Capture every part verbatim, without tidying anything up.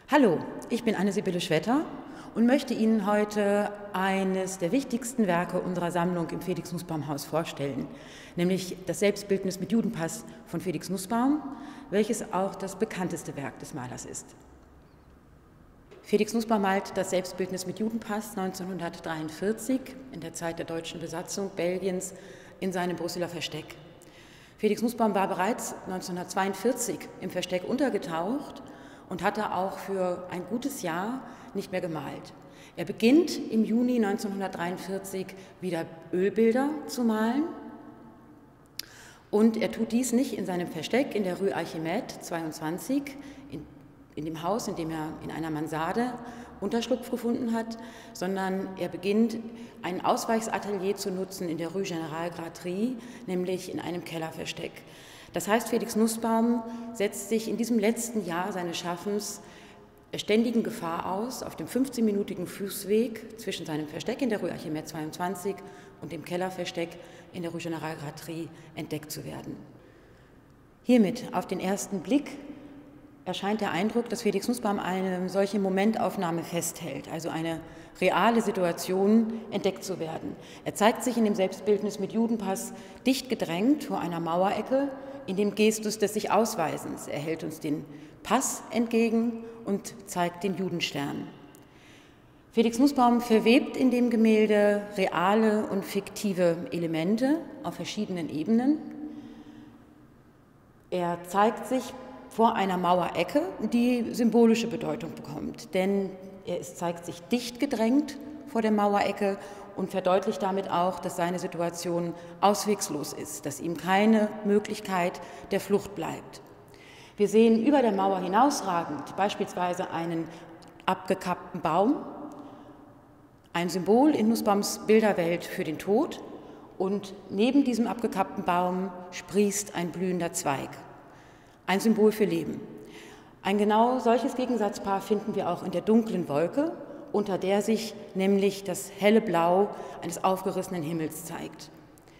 Hallo, ich bin Anne-Sibylle Schwetter und möchte Ihnen heute eines der wichtigsten Werke unserer Sammlung im Felix-Nussbaum-Haus vorstellen, nämlich das Selbstbildnis mit Judenpass von Felix Nussbaum, welches auch das bekannteste Werk des Malers ist. Felix Nussbaum malt das Selbstbildnis mit Judenpass neunzehnhundertdreiundvierzig in der Zeit der deutschen Besatzung Belgiens in seinem Brüsseler Versteck. Felix Nussbaum war bereits neunzehnhundertzweiundvierzig im Versteck untergetaucht und hatte auch für ein gutes Jahr nicht mehr gemalt. Er beginnt im Juni neunzehnhundertdreiundvierzig wieder Ölbilder zu malen und er tut dies nicht in seinem Versteck in der Rue Archimède zweiundzwanzig, in, in dem Haus, in dem er in einer Mansarde Unterschlupf gefunden hat, sondern er beginnt ein Ausweichsatelier zu nutzen in der Rue Général Gratry, nämlich in einem Kellerversteck. Das heißt, Felix Nussbaum setzt sich in diesem letzten Jahr seines Schaffens der ständigen Gefahr aus, auf dem fünfzehnminütigen Fußweg zwischen seinem Versteck in der Rue Archimède zweiundzwanzig und dem Kellerversteck in der Rue Général Gratry entdeckt zu werden. Hiermit auf den ersten Blick erscheint der Eindruck, dass Felix Nussbaum eine solche Momentaufnahme festhält, also eine reale Situation, entdeckt zu werden. Er zeigt sich in dem Selbstbildnis mit Judenpass dicht gedrängt vor einer Mauerecke in dem Gestus des sich Ausweisens. Er hält uns den Pass entgegen und zeigt den Judenstern. Felix Nussbaum verwebt in dem Gemälde reale und fiktive Elemente auf verschiedenen Ebenen. Er zeigt sich vor einer Mauerecke, die symbolische Bedeutung bekommt, denn er zeigt sich dicht gedrängt vor der Mauerecke und verdeutlicht damit auch, dass seine Situation auswegslos ist, dass ihm keine Möglichkeit der Flucht bleibt. Wir sehen über der Mauer hinausragend beispielsweise einen abgekappten Baum, ein Symbol in Nussbaums Bilderwelt für den Tod, und neben diesem abgekappten Baum sprießt ein blühender Zweig, ein Symbol für Leben. Ein genau solches Gegensatzpaar finden wir auch in der dunklen Wolke, unter der sich nämlich das helle Blau eines aufgerissenen Himmels zeigt.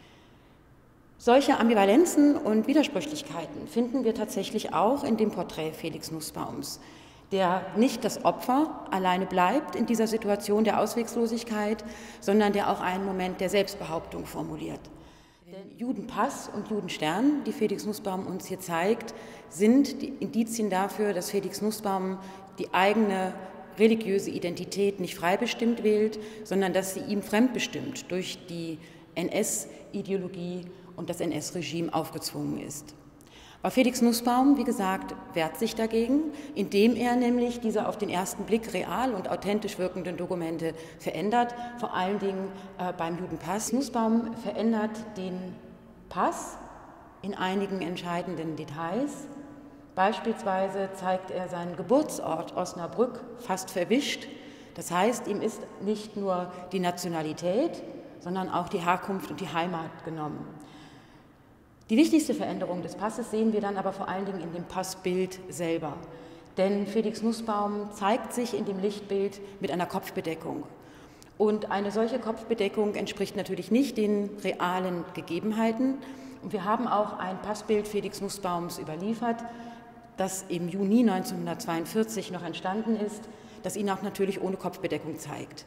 Solche Ambivalenzen und Widersprüchlichkeiten finden wir tatsächlich auch in dem Porträt Felix Nussbaums, der nicht das Opfer alleine bleibt in dieser Situation der Auswegslosigkeit, sondern der auch einen Moment der Selbstbehauptung formuliert. Denn Judenpass und Judenstern, die Felix Nussbaum uns hier zeigt, sind die Indizien dafür, dass Felix Nussbaum die eigene religiöse Identität nicht frei bestimmt wählt, sondern dass sie ihm fremdbestimmt durch die N S-Ideologie und das N S-Regime aufgezwungen ist. Aber Felix Nussbaum, wie gesagt, wehrt sich dagegen, indem er nämlich diese auf den ersten Blick real und authentisch wirkenden Dokumente verändert, vor allen Dingen äh, beim Judenpass. Nussbaum verändert den Pass in einigen entscheidenden Details. Beispielsweise zeigt er seinen Geburtsort Osnabrück fast verwischt. Das heißt, ihm ist nicht nur die Nationalität, sondern auch die Herkunft und die Heimat genommen. Die wichtigste Veränderung des Passes sehen wir dann aber vor allen Dingen in dem Passbild selber. Denn Felix Nussbaum zeigt sich in dem Lichtbild mit einer Kopfbedeckung. Und eine solche Kopfbedeckung entspricht natürlich nicht den realen Gegebenheiten. Und wir haben auch ein Passbild Felix Nussbaums überliefert, das im Juni neunzehnhundertzweiundvierzig noch entstanden ist, das ihn auch natürlich ohne Kopfbedeckung zeigt.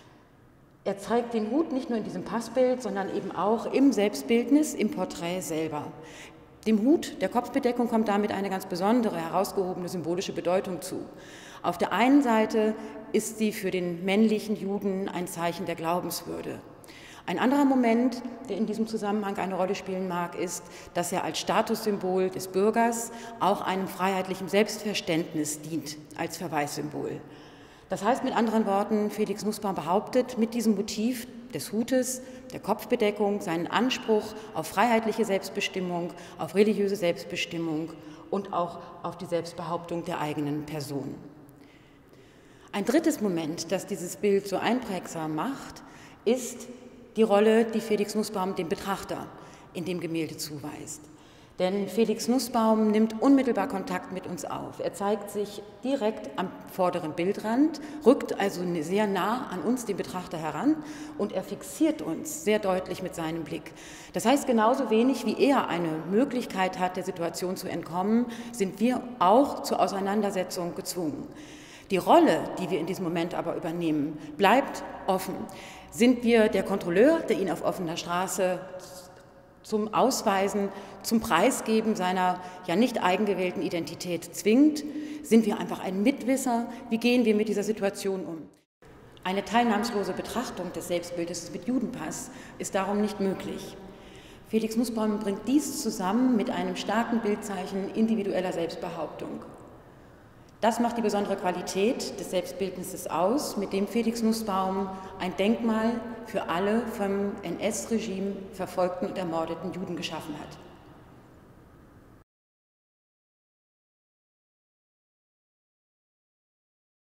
Er zeigt den Hut nicht nur in diesem Passbild, sondern eben auch im Selbstbildnis, im Porträt selber. Dem Hut, der Kopfbedeckung, kommt damit eine ganz besondere, herausgehobene symbolische Bedeutung zu. Auf der einen Seite ist sie für den männlichen Juden ein Zeichen der Glaubenswürde. Ein anderer Moment, der in diesem Zusammenhang eine Rolle spielen mag, ist, dass er als Statussymbol des Bürgers auch einem freiheitlichen Selbstverständnis dient, als Verweissymbol. Das heißt mit anderen Worten, Felix Nussbaum behauptet mit diesem Motiv des Hutes, der Kopfbedeckung, seinen Anspruch auf freiheitliche Selbstbestimmung, auf religiöse Selbstbestimmung und auch auf die Selbstbehauptung der eigenen Person. Ein drittes Moment, das dieses Bild so einprägsam macht, ist die Rolle, die Felix Nussbaum dem Betrachter in dem Gemälde zuweist. Denn Felix Nussbaum nimmt unmittelbar Kontakt mit uns auf. Er zeigt sich direkt am vorderen Bildrand, rückt also sehr nah an uns, den Betrachter, heran, und er fixiert uns sehr deutlich mit seinem Blick. Das heißt, genauso wenig wie er eine Möglichkeit hat, der Situation zu entkommen, sind wir auch zur Auseinandersetzung gezwungen. Die Rolle, die wir in diesem Moment aber übernehmen, bleibt offen. Sind wir der Kontrolleur, der ihn auf offener Straße zum Ausweisen, zum Preisgeben seiner ja nicht eigengewählten Identität zwingt? Sind wir einfach ein Mitwisser? Wie gehen wir mit dieser Situation um? Eine teilnahmslose Betrachtung des Selbstbildes mit Judenpass ist darum nicht möglich. Felix Nussbaum bringt dies zusammen mit einem starken Bildzeichen individueller Selbstbehauptung. Das macht die besondere Qualität des Selbstbildnisses aus, mit dem Felix Nussbaum ein Denkmal für alle vom N S-Regime verfolgten und ermordeten Juden geschaffen hat.